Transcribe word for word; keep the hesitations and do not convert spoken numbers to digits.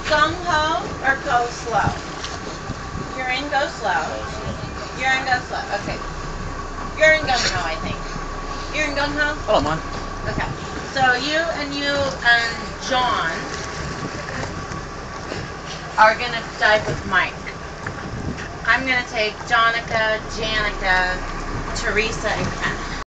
gung ho or go slow? You're in go slow. You're in go slow. Okay. You're in gung ho, I think. You're in gung ho? I don't mind. Okay. So you and you and John are gonna dive with Mike. I'm gonna take Jonica, Janica, Teresa, and Ken.